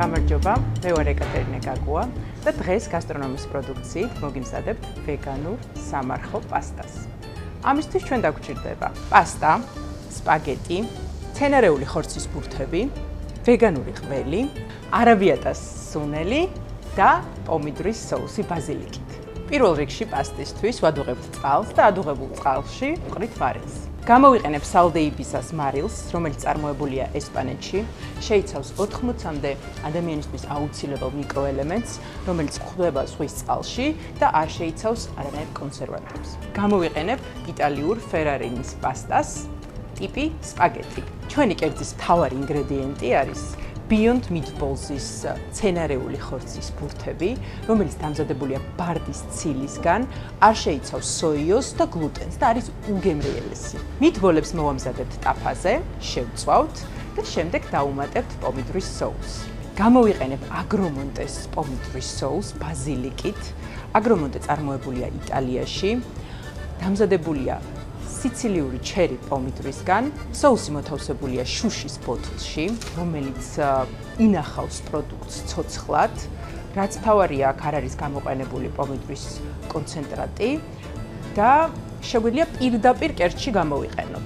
გამარჯობა, მე ვარ ეკატერინე გაგუა და დღეს გასტრონომის პროდუქციით მოგიმზადებთ ვეგანურ სამარხო პასტას. ამისთვის ჩვენ დაგვჭირდება პასტა, სპაგეტი, მცენარეული ხორცის ბურთები, ვეგანური ყველი, არავიატას სუნელი და პომიდრის соуსი ბაზილიკით. პირველ რიგში პასტისთვის ვადუღებთ წყალს და ადუღებულ წყალში ვყრით მარილს. გამოვიყენებ სალდეიბისას მარილს, რომელიც წარმოებულია ესპანეთში, შეიცავს 80-მდე ადამიანისთვის აუცილებელ მიკროელემენტს, რომელიც გვხვდება ზღვის წყალში და არ შეიცავს არანაირ კონსერვანტებს. გამოვიყენებ იტალიურ ფერარინის პასტას, ტიპი სპაგეტი. ჩვენი კერძის მთავარი ინგრედიენტი არის Beyond Meatballs-ის მცენარეული ხორცის ბურთები, რომელიც დამზადებულია ბარდის ცილისგან, არ შეიცავს სოიოს და გლუტენს და არის უგემრიელესი. მიტბოლებს მოვამზადებთ ტაფაზე, შევწვავთ და შემდეგ დავუმატებთ პომიდრის соуს. გამოვიყენებ აგრომონტეს პომიდრის соуს ბაზილიკით. აგრომონტე წარმოებულია იტალიაში, დამზადებულია სიცილიური ჩერი პომიდრისგან, соуსი მოთავსებულია შუშის ბოთლში, რომელიც ინახავს პროდუქტს ცოცხლად. რაც თავარია, აქ არ არის გამოყენებული პომიდრის კონცენტრატი და შეგვიძლია პირდაპირ კერძში გამოვიყენოთ.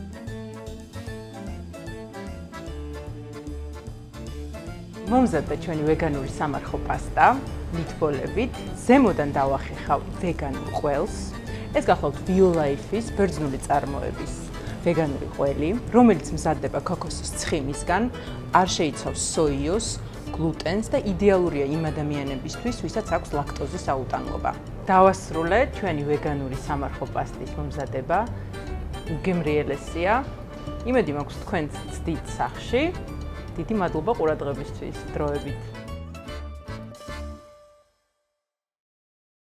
მომზადდა ჩვენი ვეგანური სამარხო პასტა მიტბოლებით, ზემოდან დავახეხავ ვეგანურ ყველს. ეს გახლავთ BioLife-ის ბერძნული წარმოების ვეგანური ყველი, რომელიც მზადდება ქოქოსის ცხიმისგან, არ შეიცავს სოიოს, გლუტენს და იდეალურია იმ ადამიანებისთვის, ვისაც აქვს ლაქტოზის აუტანლობა. დავასრულე ჩვენი ვეგანური სამარხო პასტის მომზადება. უგემრიელესია. იმედი მაქვს თქვენც ცდით სახში. დიდი მადლობა ყურადღებისთვის, დროებით.